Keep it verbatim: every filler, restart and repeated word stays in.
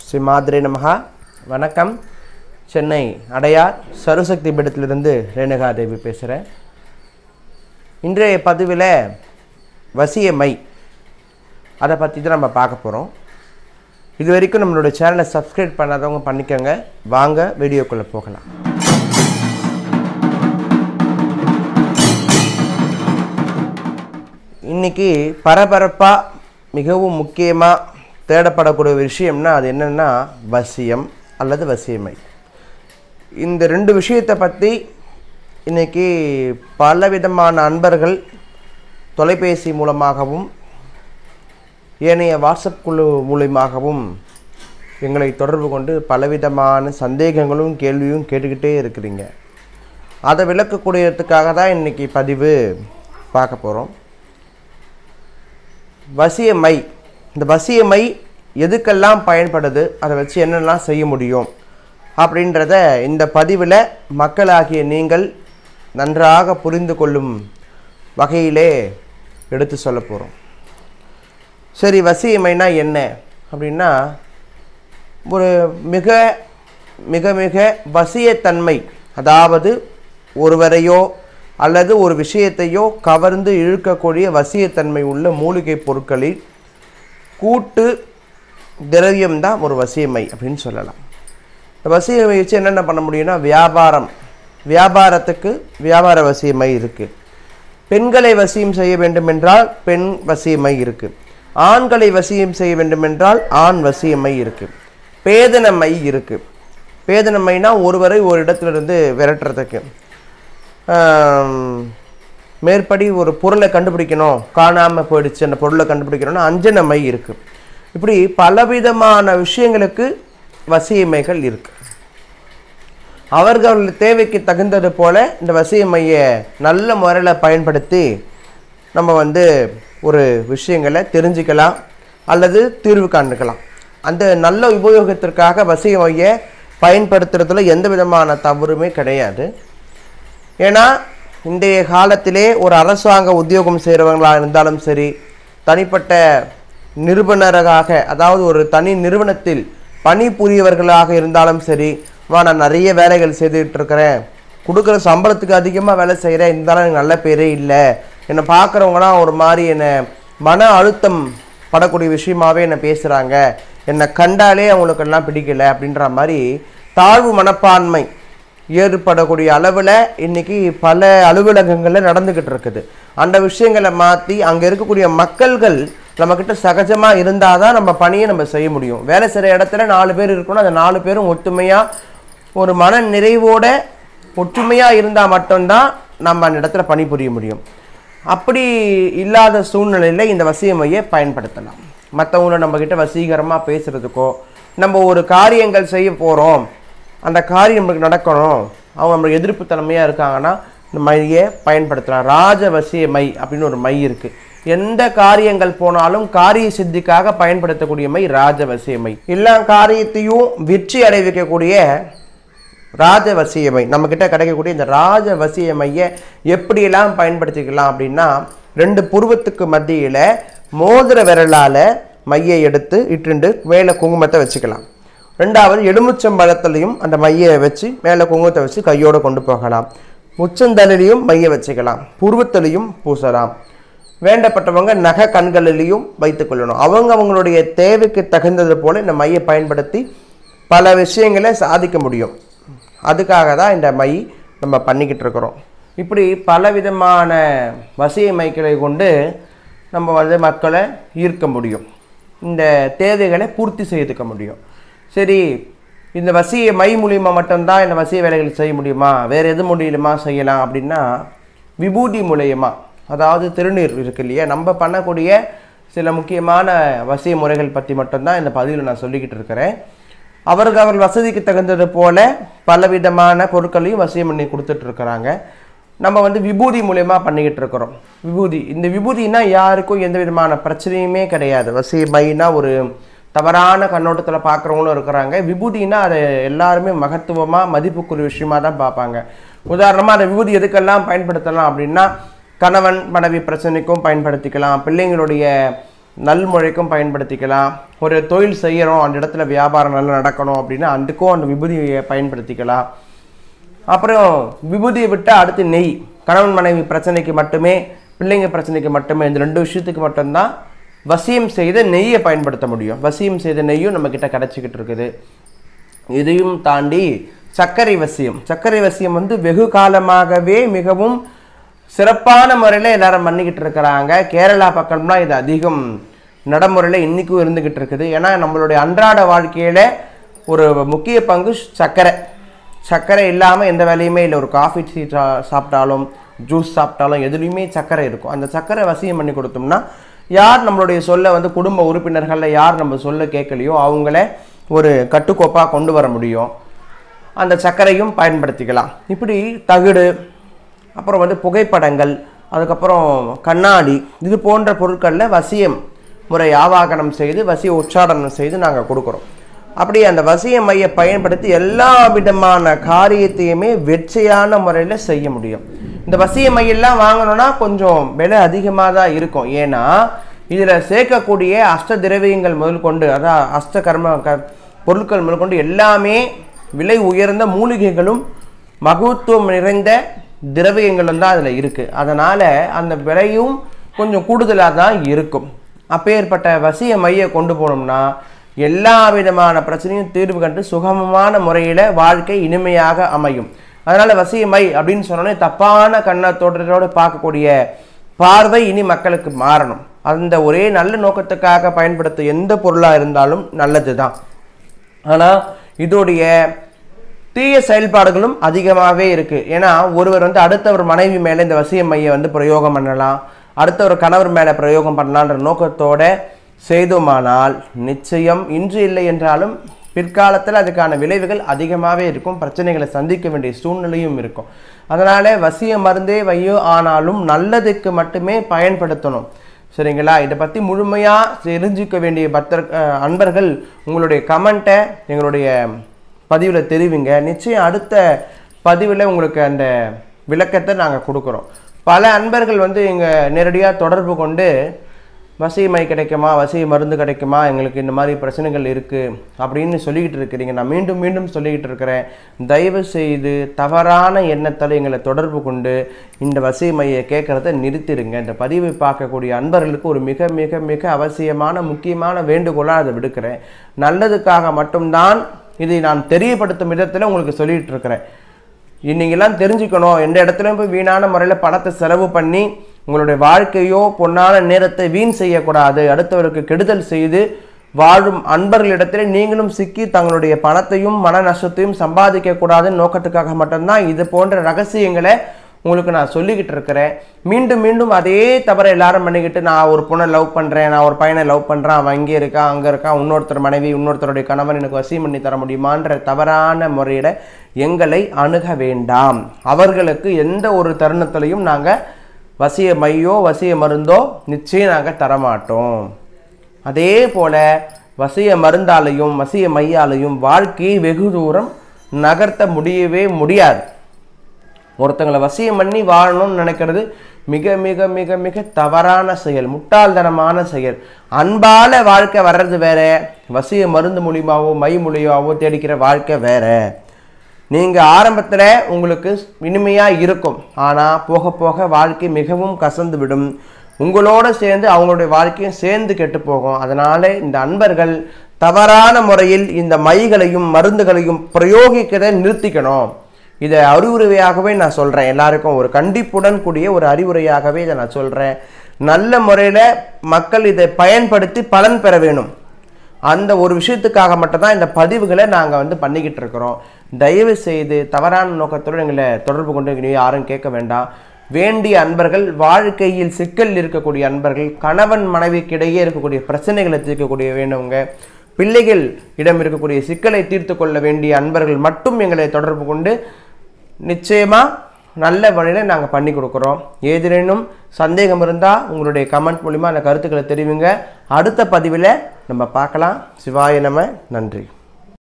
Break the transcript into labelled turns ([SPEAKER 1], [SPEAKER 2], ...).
[SPEAKER 1] ஸ்ரீமாத்ரே நமஹ. வணக்கம். சென்னை அடையார் சர்வசக்தி பீடத்திலிருந்து ரேணுகா தேவி பேசுகிறேன். இன்றைய பதிவில் வசிய மை அதை பற்றி தான் நம்ம பார்க்க போகிறோம். இது வரைக்கும் நம்மளோட சேனலை சப்ஸ்கிரைப் பண்ணாதவங்க பண்ணிக்கோங்க. வாங்க வீடியோக்குள்ளே போகலாம். இன்றைக்கி பரபரப்பாக மிகவும் முக்கியமாக தேடப்படக்கூடிய விஷயம்னா அது என்னென்னா வசியம் அல்லது வசியமை. இந்த ரெண்டு விஷயத்தை பற்றி இன்றைக்கி பலவிதமான அன்பர்கள் தொலைபேசி மூலமாகவும் ஏனைய வாட்ஸ்அப் குழு மூலமாகவும் எங்களை தொடர்பு கொண்டு பலவிதமான சந்தேகங்களும் கேள்வியும் கேட்டுக்கிட்டே இருக்கிறீங்க. அதை விளக்கக்கூடியதுக்காக தான் இன்றைக்கி பதிவு பார்க்க போகிறோம். வசியமை, இந்த வசியமை எதுக்கெல்லாம் பயன்படுது, அதை வச்சு என்னெல்லாம் செய்ய முடியும் அப்படின்றத இந்த பதிவில் மக்களாகிய நீங்கள் நன்றாக புரிந்து கொள்ளும் வகையிலே எடுத்து சொல்ல போகிறோம். சரி, வசியமைனா என்ன அப்படின்னா, ஒரு மிக மிக மிக வசியத்தன்மை, அதாவது ஒருவரையோ அல்லது ஒரு விஷயத்தையோ கவர்ந்து இழுக்கக்கூடிய வசியத்தன்மை உள்ள மூலிகை பொருட்களில் கூட்டு திரவியம்தான் ஒரு வசியமை அப்படின்னு சொல்லலாம். இந்த வசியமை வச்சு என்னென்ன பண்ண முடியும்னா, வியாபாரம் வியாபாரத்துக்கு வியாபார வசியமை இருக்குது. பெண்களை வசியம் செய்ய வேண்டுமென்றால் பெண் வசியமை இருக்குது. ஆண்களை வசியம் செய்ய வேண்டுமென்றால் ஆண் வசியமை இருக்குது. பேதனமை இருக்குது. பேதனமைனா ஒருவரை ஒரு இடத்துலேருந்து விரட்டுறதுக்கு. மேற்படி ஒரு பொருளை கண்டுபிடிக்கணும், காணாமல் போயிடுச்சு, அந்த பொருளை கண்டுபிடிக்கணும்னா அஞ்சனமை இருக்குது. இப்படி பலவிதமான விஷயங்களுக்கு வசியமைகள் இருக்குது. அவர்கள் தேவைக்கு தகுந்தது போல் இந்த வசியமையை நல்ல முறையில் பயன்படுத்தி நம்ம வந்து ஒரு விஷயங்களை தெரிஞ்சுக்கலாம் அல்லது தீர்வு காண்பிக்கலாம். அந்த நல்ல உபயோகத்திற்காக வசியமையை பயன்படுத்துறதுல எந்த விதமான தவறுமே கிடையாது. ஏன்னா இன்றைய காலத்திலே ஒரு அரசாங்க உத்தியோகம் செய்கிறவங்களாக இருந்தாலும் சரி, தனிப்பட்ட நிறுவனராக, அதாவது ஒரு தனி நிறுவனத்தில் பணிபுரியவர்களாக இருந்தாலும் சரி, வா நான் நிறைய வேலைகள் செய்துக்கிட்டு இருக்கிறேன், கொடுக்குற சம்பளத்துக்கு அதிகமாக வேலை செய்கிறேன், இருந்தாலும் எனக்கு நல்ல பேரே இல்லை, என்னை பார்க்குறவங்களாம் ஒரு மாதிரி என்னை மன அழுத்தம் படக்கூடிய விஷயமாகவே என்னை பேசுகிறாங்க, என்னை கண்டாலே அவங்களுக்கெல்லாம் பிடிக்கலை அப்படின்ற மாதிரி தாழ்வு மனப்பான்மை ஏற்படக்கூடிய அளவில் இன்றைக்கி பல அலுவலகங்களில் நடந்துக்கிட்டு இருக்குது. அந்த விஷயங்களை மாற்றி அங்கே இருக்கக்கூடிய மக்கள்கள் நம்மக்கிட்ட சகஜமாக இருந்தால் தான் நம்ம பணியை நம்ம செய்ய முடியும். வேலை செய்கிற இடத்துல நாலு பேர் இருக்கணும், அந்த நாலு பேரும் ஒற்றுமையாக ஒரு மன நிறைவோடு ஒற்றுமையாக இருந்தால் மட்டும்தான் நம்ம அந்த இடத்துல பணிபுரிய முடியும். அப்படி இல்லாத சூழ்நிலையில் இந்த வசியமையை பயன்படுத்தலாம். மற்றவங்கள நம்மக்கிட்ட வசீகரமாக பேசுகிறதுக்கோ, நம்ம ஒரு காரியங்கள் செய்ய போகிறோம், அந்த காரியம் நம்மளுக்கு நடக்கணும், அவங்க நம்மளுக்கு எதிர்ப்பு தன்மையாக இருக்காங்கன்னா இந்த மையை பயன்படுத்தலாம். ராஜ வசிய மை அப்படின்னு ஒரு மை இருக்குது. எந்த காரியங்கள் போனாலும் காரிய சித்திக்காக பயன்படுத்தக்கூடிய மை ராஜ வசிய மை. எல்லா காரியத்தையும் வெற்றி அடைவிக்கக்கூடிய ராஜ வசியமை நம்மக்கிட்ட கிடைக்கக்கூடிய இந்த ராஜ வசிய மையை எப்படியெல்லாம் பயன்படுத்திக்கலாம் அப்படின்னா, ரெண்டு புருவத்துக்கு மத்தியில் மோதிர விரலால் மையை எடுத்து இட்டுண்டு மேலே குங்குமத்தை வச்சுக்கலாம். ரெண்டாவது எலுமிச்சம்பழத்துலையும் அந்த மையை வச்சு மேலே குங்குமத்தை வச்சு கையோடு கொண்டு போகலாம். முச்சந்தலையும் மையை வச்சுக்கலாம், புருவத்திலையும் பூசலாம். வேண்டப்பட்டவங்க நகை கண்களிலையும் வைத்துக்கொள்ளணும். அவங்க அவங்களுடைய தேவைக்கு தகுந்தது போல் இந்த மையை பயன்படுத்தி பல விஷயங்களை சாதிக்க முடியும். அதுக்காக தான் இந்த மை நம்ம பண்ணிக்கிட்டு இருக்கிறோம். இப்படி பலவிதமான வசிய மைக்களை கொண்டு நம்ம வந்து மக்களை ஈர்க்க முடியும், இந்த தேவைகளை பூர்த்தி செய்துக்க முடியும். சரி, இந்த வசிய மை மூலியமாக மட்டும்தான் இந்த வசிய வேலைகள் செய்ய முடியுமா, வேறு எது மூலியமா செய்யலாம் அப்படின்னா, விபூதி மூலயமா, அதாவது திருநீர் இருக்கு இல்லையா, நம்ம பண்ணக்கூடிய சில முக்கியமான வசிய முறைகள் பற்றி மட்டும்தான் இந்த பதிவில் நான் சொல்லிக்கிட்டு இருக்கிறேன். அவர்கள் அவர்கள் வசதிக்கு தகுந்தது போல் பலவிதமான பொருட்களையும் வசியம் பண்ணி கொடுத்துட்ருக்குறாங்க. நம்ம வந்து விபூதி மூலயமா பண்ணிக்கிட்டு இருக்கிறோம். விபூதி, இந்த விபூதினா யாருக்கும் எந்த விதமான பிரச்சனையுமே கிடையாது. வசிய மைனா ஒரு தவறான கண்ணோட்டத்தில் பார்க்குறவங்களும் இருக்கிறாங்க. விபூதினா அதை எல்லாருமே மகத்துவமாக மதிப்புக்குரிய விஷயமாக தான் பார்ப்பாங்க. உதாரணமாக அந்த விபூதி எதுக்கெல்லாம் பயன்படுத்தலாம் அப்படின்னா, கணவன் மனைவி பிரச்சனைக்கும் பயன்படுத்திக்கலாம், பிள்ளைங்களுடைய நல்முறைக்கும் பயன்படுத்திக்கலாம். ஒரு தொழில் செய்கிறோம், அந்த இடத்துல வியாபாரம் நல்லா நடக்கணும் அப்படின்னா அதுக்கும் அந்த விபூதியை பயன்படுத்திக்கலாம். அப்புறம் விபூதியை விட்டால் அடுத்து நெய். கணவன் மனைவி பிரச்சனைக்கு மட்டுமே, பிள்ளைங்க பிரச்சனைக்கு மட்டுமே, இந்த ரெண்டு விஷயத்துக்கு மட்டும்தான் வசியம் செய்த நெய்யை பயன்படுத்த முடியும். வசியம் செய்த நெய்யும் நம்மக்கிட்ட கிடச்சிக்கிட்டு இருக்குது. இதையும் தாண்டி சர்க்கரை வசியம். சர்க்கரை வசியம் வந்து வெகு காலமாகவே மிகவும் சிறப்பான முறையில் எல்லாரும் பண்ணிக்கிட்டு இருக்கிறாங்க. கேரளா பக்கம்லாம் இது அதிகம் நடைமுறையில் இன்றைக்கும் இருந்துக்கிட்டு இருக்குது. ஏன்னா நம்மளுடைய அன்றாட வாழ்க்கையில் ஒரு முக்கிய பங்கு சர்க்கரை. சர்க்கரை இல்லாமல் எந்த வேலையுமே இல்லை. ஒரு காஃபி டீ சாப்பிட்டாலும் ஜூஸ் சாப்பிட்டாலும் எதுலேயுமே சர்க்கரை இருக்கும். அந்த சர்க்கரை வசியம் பண்ணி கொடுத்தோம்னா யார் நம்மளுடைய சொல்ல வந்து குடும்ப உறுப்பினர்களில் யார் நம்ம சொல்ல கேட்கலையோ அவங்கள ஒரு கட்டுக்கோப்பாக கொண்டு வர முடியும். அந்த சர்க்கரையும் பயன்படுத்திக்கலாம். இப்படி தகுடு, அப்புறம் வந்து புகைப்படங்கள், அதுக்கப்புறம் கண்ணாடி, இது போன்ற பொருட்களில் வசியம் முறை ஆவாகனம் செய்து வசிய உச்சாடனம் செய்து நாங்கள் கொடுக்குறோம். அப்படி அந்த வசிய மையை பயன்படுத்தி எல்லா விதமான காரியத்தையுமே வெற்றியான முறையில் செய்ய முடியும். இந்த வசிய மையெல்லாம் வாங்கணும்னா கொஞ்சம் விலை அதிகமாக தான் இருக்கும். ஏன்னா இதில் சேர்க்கக்கூடிய அஷ்ட திரவியங்கள் முதல் கொண்டு, அதான் அஷ்ட கர்ம க பொருட்கள் முதல் கொண்டு எல்லாமே விலை உயர்ந்த மூலிகைகளும் மகத்துவம் நிறைந்த திரவியங்களும் தான் அதில் இருக்குது. அதனால் அந்த விலையும் கொஞ்சம் கூடுதலாக தான் இருக்கும். அப்பேற்பட்ட வசிய மையை கொண்டு போனோம்னா எல்லா விதமான பிரச்சனையும் தீர்வு கண்டு சுகமமான முறையில் வாழ்க்கை இனிமையாக அமையும். அதனால் வசிய மை அப்படின்னு சொன்னோன்னே தப்பான கண்ணத்தோட்டத்தோடு பார்க்கக்கூடிய பார்வை இனி மக்களுக்கு மாறணும். அந்த ஒரே நல்ல நோக்கத்துக்காக பயன்படுத்த எந்த பொருளாக இருந்தாலும் நல்லது தான். ஆனால் இதோடைய தீய செயல்பாடுகளும் அதிகமாகவே இருக்குது. ஏன்னா ஒருவர் வந்து அடுத்தவர் மனைவி மேலே இந்த வசிய மையை வந்து பிரயோகம் பண்ணலாம், அடுத்தவர் கணவர் மேலே பிரயோகம் பண்ணலான்ற நோக்கத்தோட செய்தோமானால் நிச்சயம் இன்று இல்லை என்றாலும் பிற்காலத்தில் அதுக்கான விளைவுகள் அதிகமாகவே இருக்கும். பிரச்சனைகளை சந்திக்க வேண்டிய சூழ்நிலையும் இருக்கும். அதனால் வசிய மருந்தே வையோ ஆனாலும் நல்லதுக்கு மட்டுமே பயன்படுத்தணும். சரிங்களா? இதை பற்றி முழுமையாக தெரிஞ்சுக்க வேண்டிய பக்தர் அன்பர்கள் உங்களுடைய கமெண்ட்டை எங்களுடைய பதிவில் தெரிவிங்க. நிச்சயம் அடுத்த பதிவில் உங்களுக்கு அந்த விளக்கத்தை நாங்கள் கொடுக்குறோம். பல அன்பர்கள் வந்து இங்கே நேரடியாக தொடர்பு கொண்டு வசிய மை கிடைக்குமா, வசிய மருந்து கிடைக்குமா, எங்களுக்கு இந்த மாதிரி பிரச்சனைகள் இருக்குது அப்படின்னு சொல்லிக்கிட்டு இருக்கிறீங்க. நான் மீண்டும் மீண்டும் சொல்லிக்கிட்டு இருக்கிறேன், தயவு செய்து தவறான எண்ணத்தால் எங்களை தொடர்பு கொண்டு இந்த வசிய மையை கேட்குறத நிறுத்திடுங்க. இந்த பதிவை பார்க்கக்கூடிய அன்பர்களுக்கு ஒரு மிக மிக மிக அவசியமான முக்கியமான வேண்டுகோளாக அதை விடுக்கிறேன். நல்லதுக்காக மட்டும்தான் இதை நான் தெரியப்படுத்தும் விதத்தில் உங்களுக்கு சொல்லிகிட்டு இருக்கிறேன். நீங்கள்லாம் தெரிஞ்சுக்கணும், எந்த இடத்துலையும் போய் வீணான முறையில் பணத்தை செலவு பண்ணி உங்களுடைய வாழ்க்கையோ பொன்னான நேரத்தை வீண் செய்யக்கூடாது. அடுத்தவருக்கு கெடுதல் செய்து வாழும் அன்பர்களிடத்தில் நீங்களும் சிக்கி தங்களுடைய பணத்தையும் மன நஷ்டத்தையும் சம்பாதிக்க கூடாதுன்னு நோக்கத்துக்காக மட்டும்தான் இது போன்ற ரகசியங்களை உங்களுக்கு நான் சொல்லிக்கிட்டு இருக்கிறேன். மீண்டும் மீண்டும் அதே தவிர எல்லாரும் பண்ணிக்கிட்டு நான் ஒரு பொண்ணை லவ் பண்ணுறேன், நான் ஒரு பையனை லவ் பண்ணுறேன், அவன் அங்கே இருக்கான் அங்கே இருக்கான், இன்னொருத்தர் மனைவி இன்னொருத்தருடைய கணவன் எனக்கு வசியம் பண்ணி தர முடியுமான்ற தவறான முறையில் எங்களை அணுக வேண்டாம். அவர்களுக்கு எந்த ஒரு தருணத்திலையும் நாங்கள் வசிய மையோ வசிய மருந்தோ நிச்சயம் நாங்கள் தரமாட்டோம். அதே போல் வசிய மருந்தாலையும் வசிய மையாலையும் வாழ்க்கையை வெகு தூரம் நகர்த்த முடியவே முடியாது. ஒருத்தங்களை வசியம் பண்ணி வாழணும்னு நினைக்கிறது மிக மிக மிக மிக தவறான செயல், முட்டாள்தனமான செயல். அன்பால வாழ்க்கை வர்றது வேற, வசிய மருந்து மூலியமாவோ மை மூலியமாவோ தேடிக்கிற வாழ்க்கை வேற. நீங்கள் ஆரம்பத்தில் உங்களுக்கு இனிமையாக இருக்கும், ஆனால் போக போக வாழ்க்கை மிகவும் கசந்து விடும். உங்களோட சேர்ந்து அவங்களுடைய வாழ்க்கையும் சேர்ந்து கெட்டு போகும். அதனால் இந்த அன்பர்கள் தவறான முறையில் இந்த மைகளையும் மருந்துகளையும் பிரயோகிக்கிறத நிறுத்திக்கணும். இதை அறிவுரையாகவே நான் சொல்கிறேன். எல்லாருக்கும் ஒரு கண்டிப்புடன் கூடிய ஒரு அறிவுரையாகவே இதை நான் சொல்கிறேன். நல்ல முறையில் மக்கள் இதை பயன்படுத்தி பலன் பெற வேணும். அந்த ஒரு விஷயத்துக்காக மட்டும்தான் இந்த பதிவுகளை நாங்கள் வந்து பண்ணிக்கிட்டு இருக்கிறோம். தயவு செய்து தவறான நோக்கத்தோடு எங்களை தொடர்பு கொண்டு யாரும் கேட்க வேண்டாம். வேண்டிய அன்பர்கள், வாழ்க்கையில் சிக்கல் இருக்கக்கூடிய அன்பர்கள், கணவன் மனைவிக்கிடையே இருக்கக்கூடிய பிரச்சனைகளை தீர்க்கக்கூடிய வேண்டவங்க, பிள்ளைகள் இடம் இருக்கக்கூடிய சிக்கலை தீர்த்து கொள்ள வேண்டிய அன்பர்கள் மட்டும் எங்களை தொடர்பு கொண்டு நிச்சயமாக நல்ல வழியில் நாங்கள் பண்ணி கொடுக்குறோம். ஏதேனும் சந்தேகம் இருந்தால் உங்களுடைய கமெண்ட் மூலிமா அந்த கருத்துக்களை தெரிவிங்க. அடுத்த பதிவில் நம்ம பார்க்கலாம். சிவாய நம. நன்றி.